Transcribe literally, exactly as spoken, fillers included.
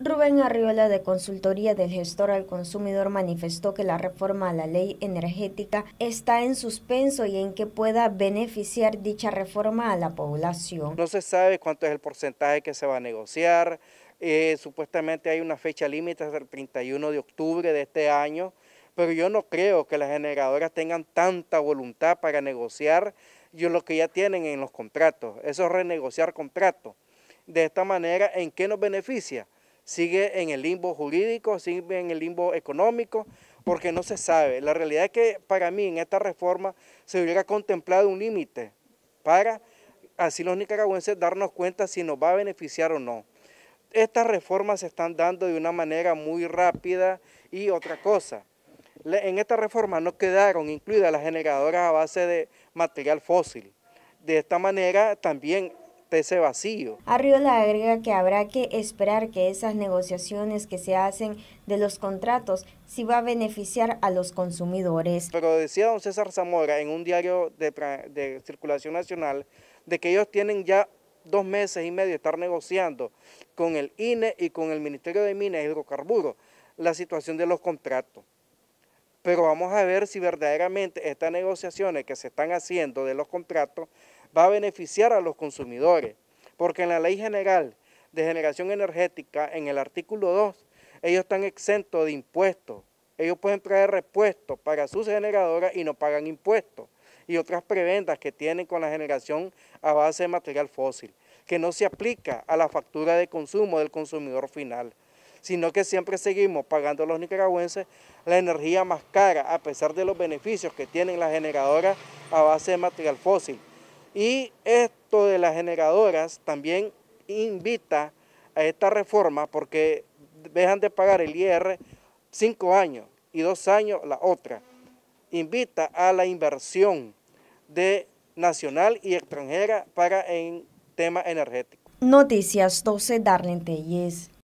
Rubén Arriola, de Consultoría del Gestor al Consumidor, manifestó que la reforma a la ley energética está en suspenso y en que pueda beneficiar dicha reforma a la población. No se sabe cuánto es el porcentaje que se va a negociar, eh, supuestamente hay una fecha límite hasta el treinta y uno de octubre de este año, pero yo no creo que las generadoras tengan tanta voluntad para negociar yo lo que ya tienen en los contratos, eso es renegociar contratos. De esta manera, ¿en qué nos beneficia? Sigue en el limbo jurídico, sigue en el limbo económico, porque no se sabe. La realidad es que para mí en esta reforma se hubiera contemplado un límite para así los nicaragüenses darnos cuenta si nos va a beneficiar o no. Estas reformas se están dando de una manera muy rápida y otra cosa. En esta reforma no quedaron incluidas las generadoras a base de material fósil. De esta manera también ese vacío. Arriola agrega que habrá que esperar que esas negociaciones que se hacen de los contratos sí va a beneficiar a los consumidores. Pero decía don César Zamora en un diario de, de circulación nacional de que ellos tienen ya dos meses y medio de estar negociando con el I N E y con el Ministerio de Minas y Hidrocarburos la situación de los contratos. Pero vamos a ver si verdaderamente estas negociaciones que se están haciendo de los contratos va a beneficiar a los consumidores, porque en la Ley General de Generación Energética, en el artículo dos, ellos están exentos de impuestos, ellos pueden traer repuestos para sus generadoras y no pagan impuestos, y otras prebendas que tienen con la generación a base de material fósil, que no se aplica a la factura de consumo del consumidor final, sino que siempre seguimos pagando a los nicaragüenses la energía más cara, a pesar de los beneficios que tienen las generadoras a base de material fósil. Y esto de las generadoras también invita a esta reforma porque dejan de pagar el I R cinco años y dos años la otra. Invita a la inversión de nacional y extranjera para en tema energético. Noticias doce, Darlene Telles.